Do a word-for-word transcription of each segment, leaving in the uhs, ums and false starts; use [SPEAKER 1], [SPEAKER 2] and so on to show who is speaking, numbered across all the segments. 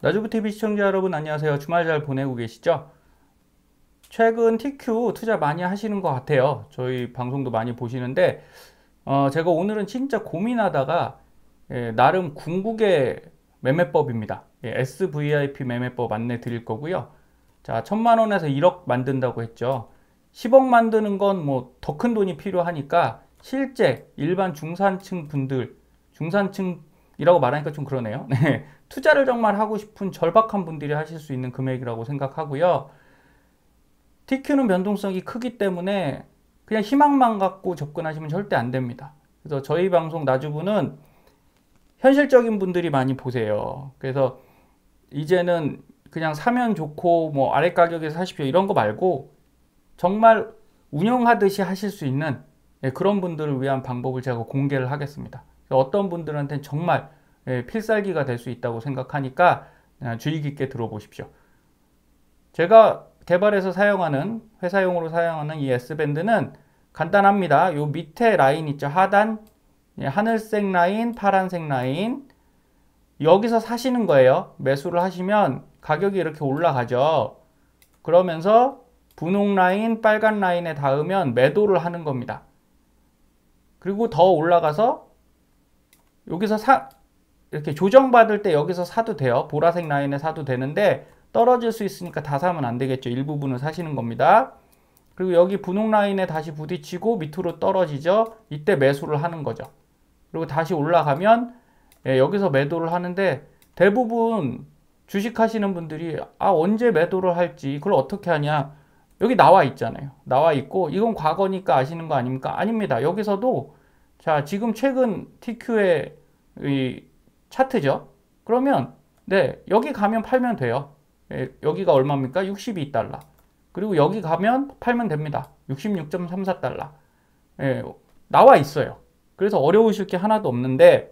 [SPEAKER 1] 나주부티비 시청자 여러분 안녕하세요. 주말 잘 보내고 계시죠? 최근 티큐 투자 많이 하시는 것 같아요. 저희 방송도 많이 보시는데 어, 제가 오늘은 진짜 고민하다가 예, 나름 궁극의 매매법입니다. 예, 에스브이아이피 매매법 안내 드릴 거고요. 자, 천만 원에서 일억 만든다고 했죠. 십억 만드는 건 뭐 더 큰 돈이 필요하니까 실제 일반 중산층 분들, 중산층이라고 말하니까 좀 그러네요. 네, 투자를 정말 하고 싶은 절박한 분들이 하실 수 있는 금액이라고 생각하고요. 티큐는 변동성이 크기 때문에 그냥 희망만 갖고 접근하시면 절대 안 됩니다. 그래서 저희 방송 나주부는 현실적인 분들이 많이 보세요. 그래서 이제는 그냥 사면 좋고 뭐 아래 가격에서 사십시오 이런 거 말고 정말 운영하듯이 하실 수 있는 그런 분들을 위한 방법을 제가 공개를 하겠습니다. 어떤 분들한테는 정말 필살기가 될 수 있다고 생각하니까 주의 깊게 들어보십시오. 제가 개발해서 사용하는 회사용으로 사용하는 이 S밴드는 간단합니다. 요 밑에 라인 있죠. 하단 하늘색 라인, 파란색 라인 여기서 사시는 거예요. 매수를 하시면 가격이 이렇게 올라가죠. 그러면서 분홍 라인, 빨간 라인에 닿으면 매도를 하는 겁니다. 그리고 더 올라가서 여기서 사 이렇게 조정받을 때 여기서 사도 돼요. 보라색 라인에 사도 되는데 떨어질 수 있으니까 다 사면 안 되겠죠. 일부분을 사시는 겁니다. 그리고 여기 분홍 라인에 다시 부딪히고 밑으로 떨어지죠. 이때 매수를 하는 거죠. 그리고 다시 올라가면 예, 여기서 매도를 하는데 대부분 주식 하시는 분들이 아 언제 매도를 할지 그걸 어떻게 하냐. 여기 나와 있잖아요. 나와 있고 이건 과거니까 아시는 거 아닙니까? 아닙니다. 여기서도 자 지금 최근 티큐의 이 차트죠. 그러면 네 여기 가면 팔면 돼요. 예, 여기가 얼마입니까? 육십이 달러. 그리고 여기 가면 팔면 됩니다. 육십육 점 삼사 달러. 예, 나와 있어요. 그래서 어려우실 게 하나도 없는데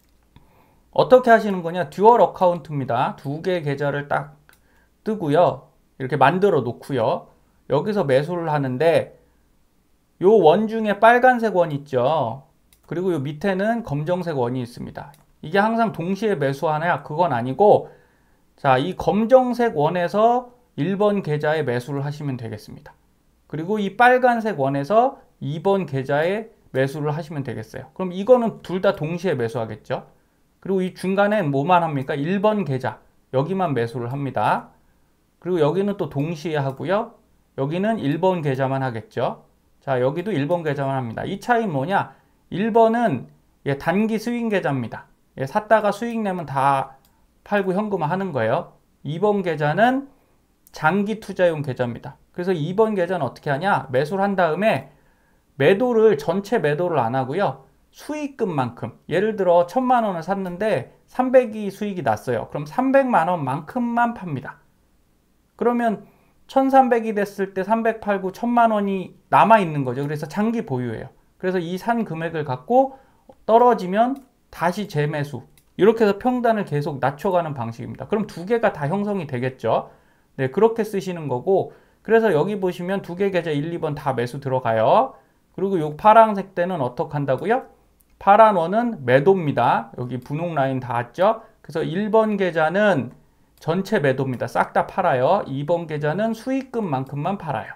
[SPEAKER 1] 어떻게 하시는 거냐? 듀얼 어카운트입니다. 두 개의 계좌를 딱 뜨고요. 이렇게 만들어 놓고요. 여기서 매수를 하는데 요 원 중에 빨간색 원 있죠. 그리고 요 밑에는 검정색 원이 있습니다. 이게 항상 동시에 매수하냐? 그건 아니고 자, 이 검정색 원에서 일 번 계좌에 매수를 하시면 되겠습니다. 그리고 이 빨간색 원에서 이 번 계좌에 매수를 하시면 되겠어요. 그럼 이거는 둘 다 동시에 매수하겠죠. 그리고 이 중간에 뭐만 합니까? 일 번 계좌 여기만 매수를 합니다. 그리고 여기는 또 동시에 하고요. 여기는 일 번 계좌만 하겠죠. 자, 여기도 일 번 계좌만 합니다. 이 차이 뭐냐? 일 번은 예, 단기 스윙 계좌입니다. 예, 샀다가 수익 내면 다 팔고 현금화 하는 거예요. 이 번 계좌는 장기 투자용 계좌입니다. 그래서 이 번 계좌는 어떻게 하냐? 매수를 한 다음에 매도를 전체 매도를 안 하고요. 수익금만큼 예를 들어 천만 원을 샀는데 삼백이 수익이 났어요. 그럼 삼백만 원만큼만 팝니다. 그러면 천삼백이 됐을 때 삼백 팔고 천만 원이 남아 있는 거죠. 그래서 장기 보유예요. 그래서 이 산 금액을 갖고 떨어지면 다시 재매수. 이렇게 해서 평단을 계속 낮춰가는 방식입니다. 그럼 두 개가 다 형성이 되겠죠. 네, 그렇게 쓰시는 거고 그래서 여기 보시면 두 개 계좌 일, 이 번 다 매수 들어가요. 그리고 요 파란색 때는 어떻게 한다고요? 파란 원은 매도입니다. 여기 분홍 라인 닿았죠? 그래서 일 번 계좌는 전체 매도입니다. 싹 다 팔아요. 이 번 계좌는 수익금만큼만 팔아요.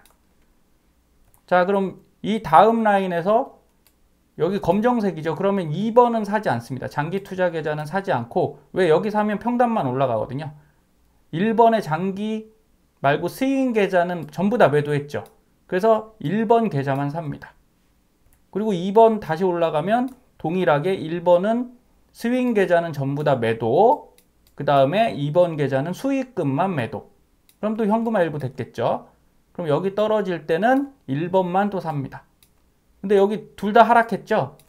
[SPEAKER 1] 자, 그럼 이 다음 라인에서 여기 검정색이죠. 그러면 이 번은 사지 않습니다. 장기 투자 계좌는 사지 않고 왜 여기 사면 평단만 올라가거든요. 일 번의 장기 말고 스윙 계좌는 전부 다 매도했죠. 그래서 일 번 계좌만 삽니다. 그리고 이 번 다시 올라가면 동일하게 일 번은 스윙 계좌는 전부 다 매도 그 다음에 이 번 계좌는 수익금만 매도 그럼 또 현금화 일부 됐겠죠. 그럼 여기 떨어질 때는 일 번만 또 삽니다. 근데 여기 둘 다 하락했죠.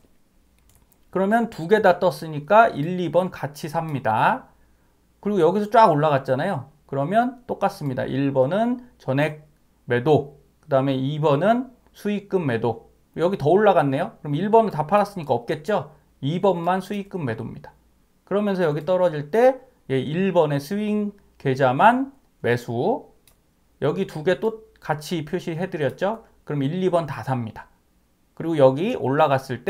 [SPEAKER 1] 그러면 두 개 다 떴으니까 일, 이 번 같이 삽니다. 그리고 여기서 쫙 올라갔잖아요. 그러면 똑같습니다. 일 번은 전액 매도 그 다음에 이 번은 수익금 매도 여기 더 올라갔네요. 그럼 일 번은 다 팔았으니까 없겠죠. 이 번만 수익금 매도입니다. 그러면서 여기 떨어질 때 일 번의 스윙 계좌만 매수 여기 두 개 또 같이 표시해 드렸죠. 그럼 일, 이 번 다 삽니다. 그리고 여기 올라갔을 때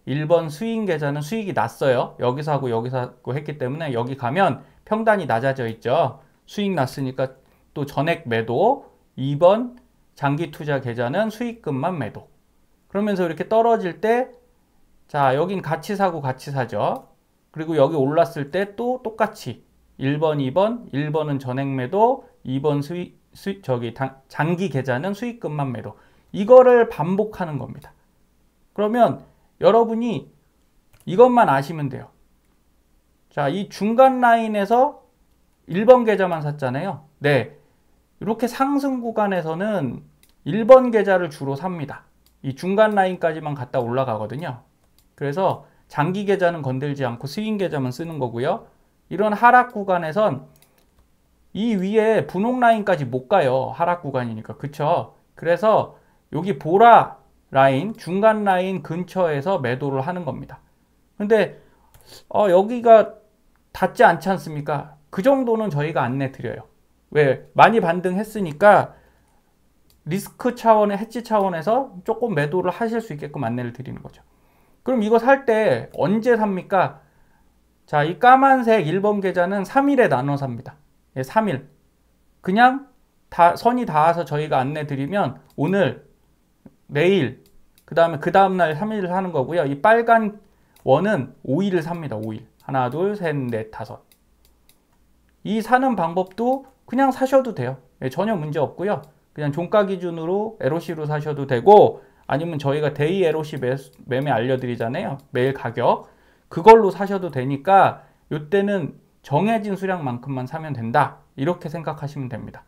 [SPEAKER 1] 일 번 스윙 계좌는 수익이 났어요. 여기서 하고 여기서 하고 했기 때문에 여기 가면 평단이 낮아져 있죠. 수익 났으니까 또 전액 매도. 이 번 장기 투자 계좌는 수익금만 매도. 그러면서 이렇게 떨어질 때, 자, 여긴 같이 사고 같이 사죠. 그리고 여기 올랐을 때 또 똑같이 일 번, 이 번, 일 번은 전액 매도, 이 번 수익, 수익 저기 장기 계좌는 수익금만 매도. 이거를 반복하는 겁니다. 그러면 여러분이 이것만 아시면 돼요. 자, 이 중간 라인에서 일 번 계좌만 샀잖아요. 네. 이렇게 상승 구간에서는 일 번 계좌를 주로 삽니다. 이 중간 라인까지만 갔다 올라가거든요. 그래서 장기 계좌는 건들지 않고 스윙 계좌만 쓰는 거고요. 이런 하락 구간에선 이 위에 분홍 라인까지 못 가요. 하락 구간이니까. 그쵸? 그래서 여기 보라 라인, 중간 라인 근처에서 매도를 하는 겁니다. 근데 어, 여기가 닿지 않지 않습니까? 그 정도는 저희가 안내 드려요. 왜? 많이 반등했으니까 리스크 차원의 해지 차원에서 조금 매도를 하실 수 있게끔 안내를 드리는 거죠. 그럼 이거 살 때 언제 삽니까? 자, 이 까만색 일 번 계좌는 삼 일에 나눠 삽니다. 예, 삼 일. 그냥 다 선이 닿아서 저희가 안내 드리면 오늘, 내일, 그 다음에 그 다음날 삼 일을 하는 거고요. 이 빨간 원은 오 일을 삽니다. 오 일. 하나, 둘, 셋, 넷, 다섯. 이 사는 방법도 그냥 사셔도 돼요. 예, 전혀 문제 없고요. 그냥 종가 기준으로 엘오씨로 사셔도 되고, 아니면 저희가 데이 엘오씨 매, 매매 알려드리잖아요. 매일 가격. 그걸로 사셔도 되니까 이때는 정해진 수량만큼만 사면 된다. 이렇게 생각하시면 됩니다.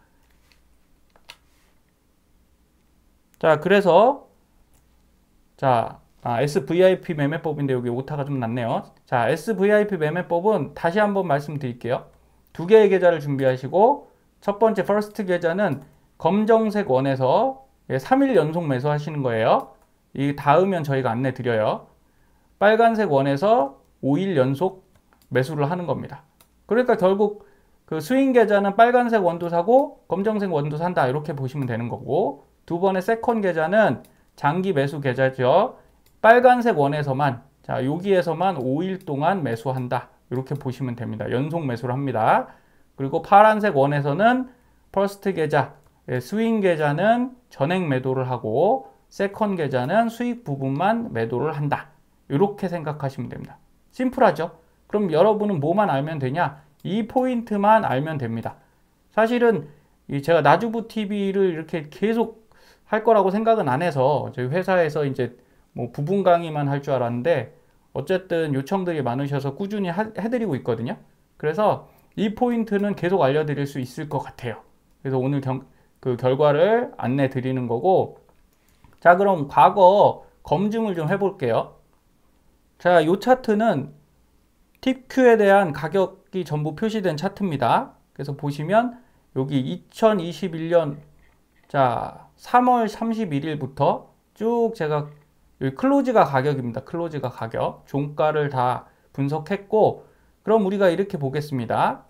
[SPEAKER 1] 자, 그래서 자, 아, 에스브이아이피 매매법인데 여기 오타가 좀 났네요. 자, 에스브이아이피 매매법은 다시 한번 말씀드릴게요. 두 개의 계좌를 준비하시고 첫 번째 퍼스트 계좌는 검정색 원에서 삼 일 연속 매수하시는 거예요. 이 닿으면 저희가 안내 드려요. 빨간색 원에서 오 일 연속 매수를 하는 겁니다. 그러니까 결국 그 스윙 계좌는 빨간색 원도 사고 검정색 원도 산다. 이렇게 보시면 되는 거고, 두 번의 세컨 계좌는 장기 매수 계좌죠. 빨간색 원에서만, 자, 여기에서만 오 일 동안 매수한다. 이렇게 보시면 됩니다. 연속 매수를 합니다. 그리고 파란색 원에서는 퍼스트 계좌, 스윙 계좌는 전액 매도를 하고 세컨 계좌는 수익 부분만 매도를 한다. 이렇게 생각하시면 됩니다. 심플하죠? 그럼 여러분은 뭐만 알면 되냐? 이 포인트만 알면 됩니다. 사실은 제가 나주부 티비를 이렇게 계속 할 거라고 생각은 안 해서 저희 회사에서 이제 뭐 부분 강의만 할 줄 알았는데 어쨌든 요청들이 많으셔서 꾸준히 하, 해드리고 있거든요. 그래서 이 포인트는 계속 알려드릴 수 있을 것 같아요. 그래서 오늘 경, 그 결과를 안내 드리는 거고, 자, 그럼 과거 검증을 좀 해볼게요. 자, 이 차트는 티큐에 대한 가격이 전부 표시된 차트입니다. 그래서 보시면 여기 이천이십일 년 자 삼월 삼십일 일부터 쭉 제가 여기 클로즈가 가격입니다. 클로즈가 가격. 종가를 다 분석했고, 그럼 우리가 이렇게 보겠습니다.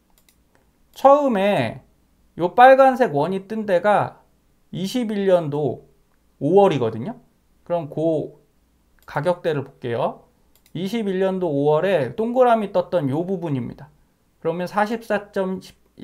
[SPEAKER 1] 처음에 요 빨간색 원이 뜬 데가 이십일 년도 오월이거든요. 그럼 그 가격대를 볼게요. 이십일 년도 오월에 동그라미 떴던 요 부분입니다. 그러면 사십사 점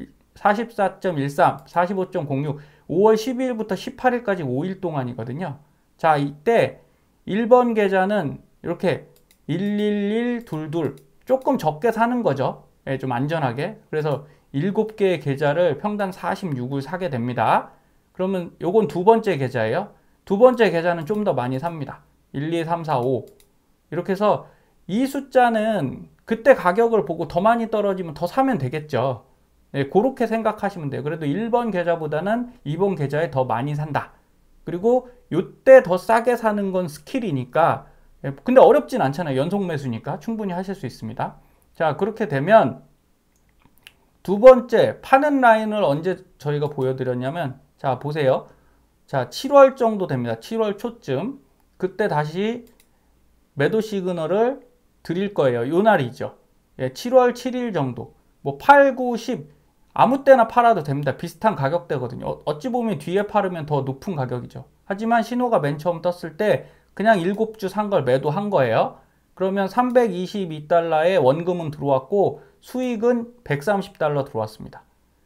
[SPEAKER 1] 일삼, 사십오 점 공육, 오월 십이 일부터 십팔 일까지 오 일 동안이거든요. 자, 이때 일 번 계좌는 이렇게 일일일, 이십이 조금 적게 사는 거죠. 예, 좀 안전하게. 그래서 일곱 개의 계좌를 평당 사십육 을 사게 됩니다. 그러면 요건 두 번째 계좌예요. 두 번째 계좌는 좀 더 많이 삽니다. 일, 이, 삼, 사, 오. 이렇게 해서 이 숫자는 그때 가격을 보고 더 많이 떨어지면 더 사면 되겠죠. 네, 그렇게 생각하시면 돼요. 그래도 일 번 계좌보다는 이 번 계좌에 더 많이 산다. 그리고 이때 더 싸게 사는 건 스킬이니까, 근데 어렵진 않잖아요. 연속 매수니까 충분히 하실 수 있습니다. 자, 그렇게 되면 두 번째 파는 라인을 언제 저희가 보여드렸냐면, 자, 보세요. 자, 칠월 정도 됩니다. 칠월 초쯤. 그때 다시 매도 시그널을 드릴 거예요. 요 날이죠. 예, 칠월 칠 일 정도. 뭐 팔, 구, 십 아무 때나 팔아도 됩니다. 비슷한 가격대거든요. 어찌 보면 뒤에 팔으면 더 높은 가격이죠. 하지만 신호가 맨 처음 떴을 때 그냥 일곱 주 산 걸 매도한 거예요. 그러면 삼백이십이 달러의 원금은 들어왔고 수익은 백삼십 달러 들어왔습니다.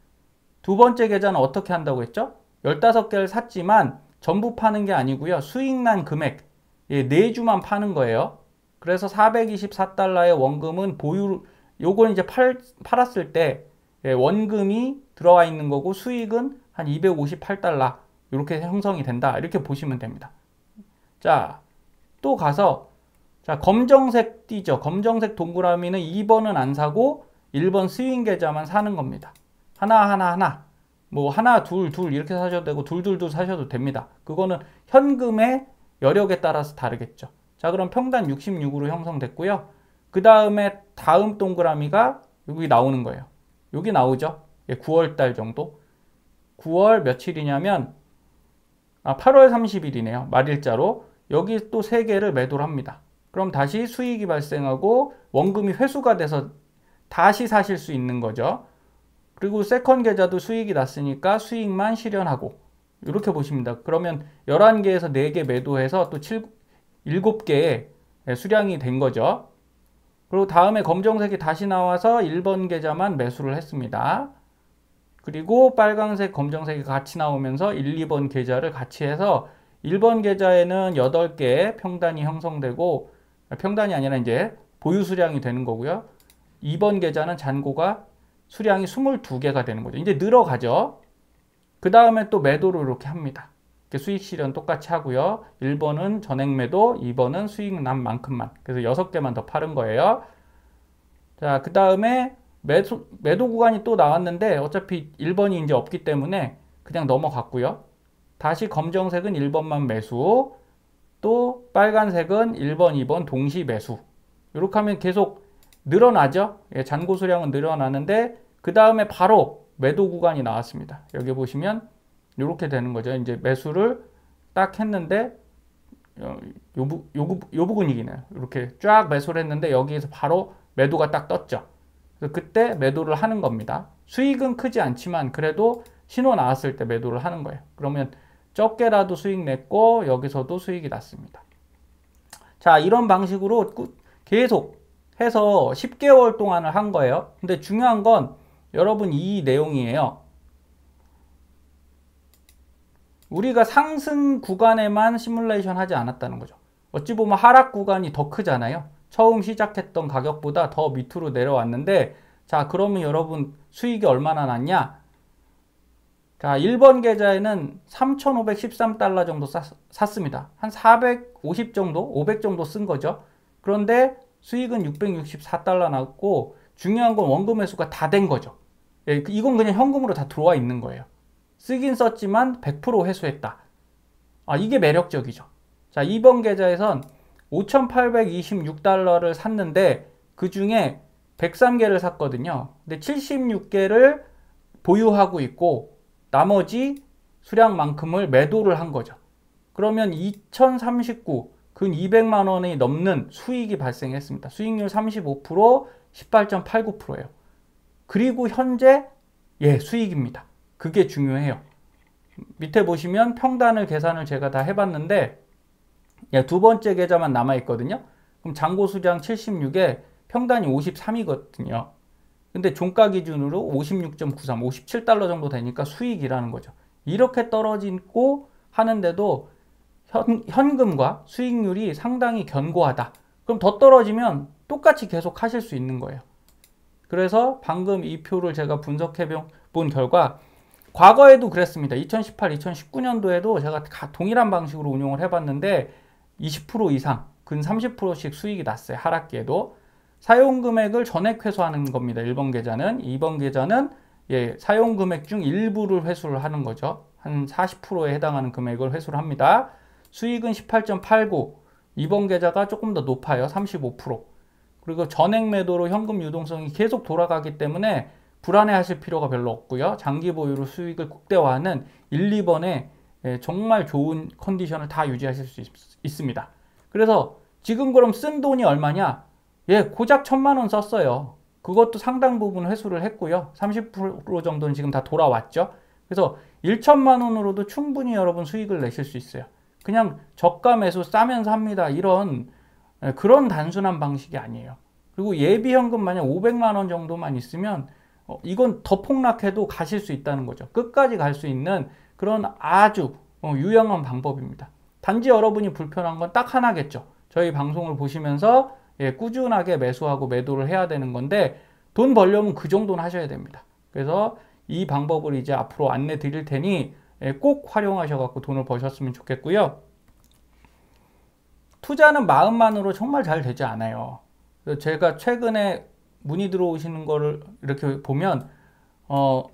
[SPEAKER 1] 두 번째 계좌는 어떻게 한다고 했죠? 열다섯 개를 샀지만 전부 파는 게 아니고요. 수익난 금액, 예, 네 주만 파는 거예요. 그래서 사백이십사 달러의 원금은 보유, 요건 이제 팔, 팔았을 때 예, 원금이 들어와 있는 거고 수익은 한 이백오십팔 달러 이렇게 형성이 된다. 이렇게 보시면 됩니다. 자, 또 가서 자, 검정색 띠죠. 검정색 동그라미는 이 번은 안 사고 일 번 스윙 계좌만 사는 겁니다. 하나 하나 하나 뭐 하나 둘 둘 이렇게 사셔도 되고 둘 둘 둘 사셔도 됩니다. 그거는 현금의 여력에 따라서 다르겠죠. 자, 그럼 평단 육십육으로 형성됐고요. 그 다음에 다음 동그라미가 여기 나오는 거예요. 여기 나오죠. 구월 달 정도. 구월 며칠이냐면 아, 팔월 삼십일이네요. 말일자로. 여기 또 세 개를 매도를 합니다. 그럼 다시 수익이 발생하고 원금이 회수가 돼서 다시 사실 수 있는 거죠. 그리고 세컨 계좌도 수익이 났으니까 수익만 실현하고 이렇게 보십니다. 그러면 열한 개에서 네 개 매도해서 또 칠, 일곱 개의 수량이 된 거죠. 그리고 다음에 검정색이 다시 나와서 일 번 계좌만 매수를 했습니다. 그리고 빨간색, 검정색이 같이 나오면서 일, 이 번 계좌를 같이 해서 일 번 계좌에는 여덟 개의 평단이 형성되고 평단이 아니라 이제 보유 수량이 되는 거고요. 이 번 계좌는 잔고가 수량이 이십이 개가 되는 거죠. 이제 늘어가죠. 그 다음에 또 매도를 이렇게 합니다. 수익 실현 똑같이 하고요. 일 번은 전액 매도, 이 번은 수익 난 만큼만. 그래서 여섯 개만 더 파는 거예요. 자, 그 다음에 매도, 매도 구간이 또 나왔는데 어차피 일 번이 이제 없기 때문에 그냥 넘어갔고요. 다시 검정색은 일 번만 매수, 또 빨간색은 일 번, 이 번 동시 매수. 이렇게 하면 계속 늘어나죠. 예, 잔고 수량은 늘어나는데 그 다음에 바로 매도 구간이 나왔습니다. 여기 보시면 이렇게 되는 거죠. 이제 매수를 딱 했는데 요, 요, 요, 요 부분이기네요. 이렇게 쫙 매수를 했는데 여기에서 바로 매도가 딱 떴죠. 그래서 그때 매도를 하는 겁니다. 수익은 크지 않지만 그래도 신호 나왔을 때 매도를 하는 거예요. 그러면 적게라도 수익 냈고 여기서도 수익이 났습니다. 자, 이런 방식으로 계속 해서 십 개월 동안을 한 거예요. 근데 중요한 건 여러분 이 내용이에요. 우리가 상승 구간에만 시뮬레이션 하지 않았다는 거죠. 어찌 보면 하락 구간이 더 크잖아요. 처음 시작했던 가격보다 더 밑으로 내려왔는데 자, 그러면 여러분 수익이 얼마나 났냐? 자, 일 번 계좌에는 삼천오백십삼 달러 정도 쌌, 샀습니다. 한 사백오십 정도, 오백 정도 쓴 거죠. 그런데 수익은 육백육십사 달러 났고 중요한 건 원금 회수가 다 된 거죠. 예, 이건 그냥 현금으로 다 들어와 있는 거예요. 쓰긴 썼지만 백 퍼센트 회수했다. 아, 이게 매력적이죠. 자, 이 번 계좌에선 오천팔백이십육 달러를 샀는데 그 중에 백삼 개를 샀거든요. 근데 칠십육 개를 보유하고 있고 나머지 수량만큼을 매도를 한 거죠. 그러면 이천삼십구, 근 이백만 원이 넘는 수익이 발생했습니다. 수익률 삼십오 퍼센트, 십팔 점 팔구 퍼센트예요. 그리고 현재 예, 수익입니다. 그게 중요해요. 밑에 보시면 평단을 계산을 제가 다 해봤는데 예, 두 번째 계좌만 남아있거든요. 그럼 잔고 수량 칠십육에 평단이 오십삼이거든요. 근데 종가 기준으로 오십육 점 구삼, 오십칠 달러 정도 되니까 수익이라는 거죠. 이렇게 떨어지고 하는데도 현, 현금과 수익률이 상당히 견고하다. 그럼 더 떨어지면 똑같이 계속 하실 수 있는 거예요. 그래서 방금 이 표를 제가 분석해 본 결과 과거에도 그랬습니다. 이천십팔, 이천십구 년도에도 제가 동일한 방식으로 운용을 해봤는데 이십 퍼센트 이상, 근 삼십 퍼센트씩 수익이 났어요. 하락기에도. 사용금액을 전액 회수하는 겁니다. 일 번 계좌는. 이 번 계좌는 예, 사용금액 중 일부를 회수를 하는 거죠. 한 사십 퍼센트에 해당하는 금액을 회수를 합니다. 수익은 십팔 점 팔구, 이 번 계좌가 조금 더 높아요. 삼십오 퍼센트. 그리고 전액 매도로 현금 유동성이 계속 돌아가기 때문에 불안해 하실 필요가 별로 없고요. 장기 보유로 수익을 극대화하는 일, 이 번에 정말 좋은 컨디션을 다 유지하실 수 있, 있습니다. 그래서 지금 그럼 쓴 돈이 얼마냐? 예, 고작 천만 원 썼어요. 그것도 상당 부분 회수를 했고요. 삼십 퍼센트 정도는 지금 다 돌아왔죠. 그래서 천만 원으로도 충분히 여러분 수익을 내실 수 있어요. 그냥 저가 매수 싸면 삽니다. 이런 그런 단순한 방식이 아니에요. 그리고 예비 현금 만약 오백만 원 정도만 있으면 어, 이건 더 폭락해도 가실 수 있다는 거죠. 끝까지 갈 수 있는 그런 아주 어, 유용한 방법입니다. 단지 여러분이 불편한 건 딱 하나겠죠. 저희 방송을 보시면서 예, 꾸준하게 매수하고 매도를 해야 되는 건데 돈 벌려면 그 정도는 하셔야 됩니다. 그래서 이 방법을 이제 앞으로 안내 드릴 테니 예, 꼭 활용하셔서 돈을 버셨으면 좋겠고요. 투자는 마음만으로 정말 잘 되지 않아요. 그래서 제가 최근에 문의 들어오시는 거를 이렇게 보면 어,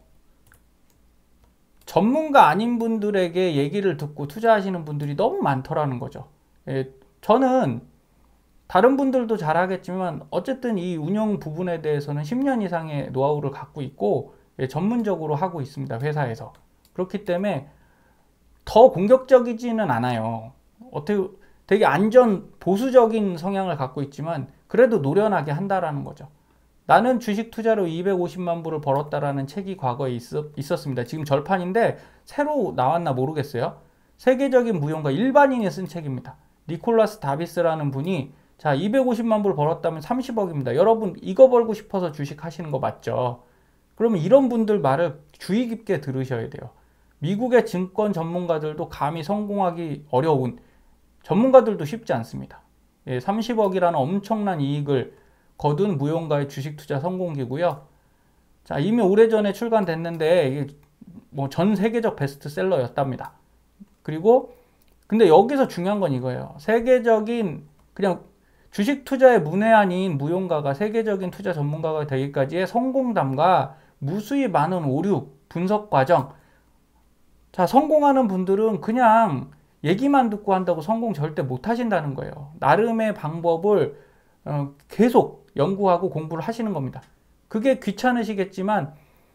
[SPEAKER 1] 전문가 아닌 분들에게 얘기를 듣고 투자하시는 분들이 너무 많더라는 거죠. 예, 저는 다른 분들도 잘 하겠지만 어쨌든 이 운영 부분에 대해서는 십 년 이상의 노하우를 갖고 있고 예, 전문적으로 하고 있습니다. 회사에서. 그렇기 때문에 더 공격적이지는 않아요. 어떻게 되게 안전 보수적인 성향을 갖고 있지만 그래도 노련하게 한다라는 거죠. 나는 주식 투자로 이백오십만 불을 벌었다라는 책이 과거에 있었, 있었습니다. 지금 절판인데 새로 나왔나 모르겠어요. 세계적인 무용가 일반인이 쓴 책입니다. 니콜라스 다비스라는 분이 자 이백오십만 불 벌었다면 삼십억입니다. 여러분 이거 벌고 싶어서 주식 하시는 거 맞죠? 그러면 이런 분들 말을 주의 깊게 들으셔야 돼요. 미국의 증권 전문가들도 감히 성공하기 어려운 전문가들도 쉽지 않습니다. 예, 삼십억이라는 엄청난 이익을 거둔 무용가의 주식 투자 성공기고요. 자, 이미 오래전에 출간됐는데 이게 뭐 전 세계적 베스트셀러였답니다. 그리고 근데 여기서 중요한 건 이거예요. 세계적인 그냥 주식 투자의 문외한인 무용가가 세계적인 투자 전문가가 되기까지의 성공담과 무수히 많은 오류, 분석 과정. 자, 성공하는 분들은 그냥 얘기만 듣고 한다고 성공 절대 못 하신다는 거예요. 나름의 방법을 어, 계속 연구하고 공부를 하시는 겁니다. 그게 귀찮으시겠지만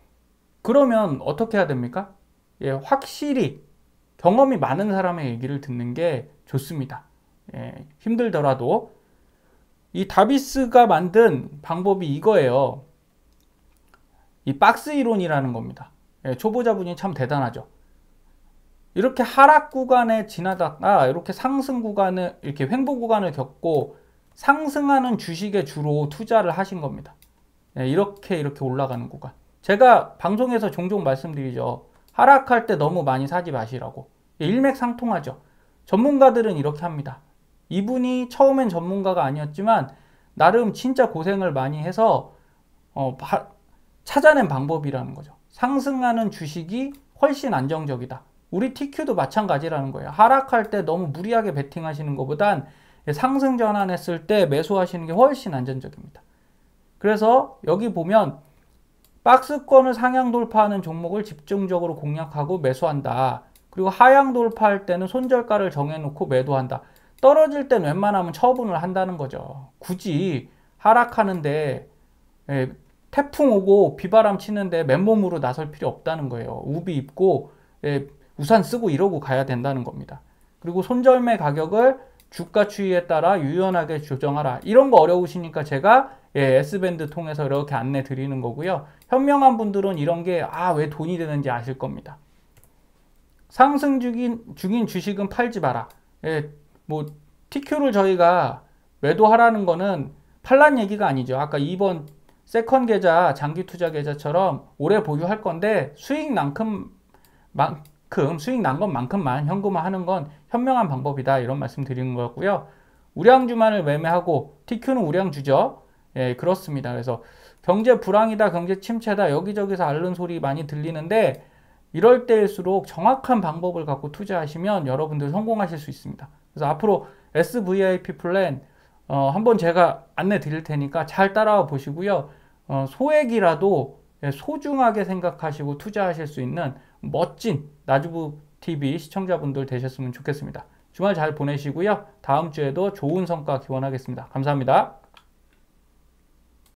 [SPEAKER 1] 그러면 어떻게 해야 됩니까? 예, 확실히 경험이 많은 사람의 얘기를 듣는 게 좋습니다. 예, 힘들더라도 이 다비스가 만든 방법이 이거예요. 이 박스 이론이라는 겁니다. 예, 초보자분이 참 대단하죠. 이렇게 하락 구간에 지나다가 이렇게 상승 구간을 이렇게 횡보 구간을 겪고 상승하는 주식에 주로 투자를 하신 겁니다. 네, 이렇게 이렇게 올라가는 구간. 제가 방송에서 종종 말씀드리죠. 하락할 때 너무 많이 사지 마시라고. 일맥상통하죠. 전문가들은 이렇게 합니다. 이분이 처음엔 전문가가 아니었지만 나름 진짜 고생을 많이 해서 어, 바, 찾아낸 방법이라는 거죠. 상승하는 주식이 훨씬 안정적이다. 우리 티큐도 마찬가지라는 거예요. 하락할 때 너무 무리하게 베팅하시는 것보단 상승 전환했을 때 매수하시는 게 훨씬 안전적입니다. 그래서 여기 보면 박스권을 상향 돌파하는 종목을 집중적으로 공략하고 매수한다. 그리고 하향 돌파할 때는 손절가를 정해놓고 매도한다. 떨어질 땐 웬만하면 처분을 한다는 거죠. 굳이 하락하는데 예, 태풍 오고 비바람 치는데 맨몸으로 나설 필요 없다는 거예요. 우비 입고 예, 우산 쓰고 이러고 가야 된다는 겁니다. 그리고 손절매 가격을 주가 추이에 따라 유연하게 조정하라. 이런 거 어려우시니까 제가 예, S밴드 통해서 이렇게 안내 드리는 거고요. 현명한 분들은 이런 게 아, 왜 돈이 되는지 아실 겁니다. 상승 중인, 중인 주식은 팔지 마라. 예, 뭐 티큐를 저희가 매도하라는 거는 팔란 얘기가 아니죠. 아까 이 번 세컨 계좌, 장기 투자 계좌처럼 오래 보유할 건데 수익 난큼 만큼 수익 난 것만큼만 현금화하는 건 현명한 방법이다. 이런 말씀 드리는 거고요. 우량주만을 매매하고 티큐는 우량주죠. 예, 그렇습니다. 그래서 경제 불황이다, 경제 침체다 여기저기서 앓는 소리 많이 들리는데 이럴 때일수록 정확한 방법을 갖고 투자하시면 여러분들 성공하실 수 있습니다. 그래서 앞으로 에스브이아이피 플랜 어, 한번 제가 안내 드릴 테니까 잘 따라와 보시고요. 어, 소액이라도 소중하게 생각하시고 투자하실 수 있는 멋진 나주부티비 시청자분들 되셨으면 좋겠습니다. 주말 잘 보내시고요. 다음 주에도 좋은 성과 기원하겠습니다. 감사합니다.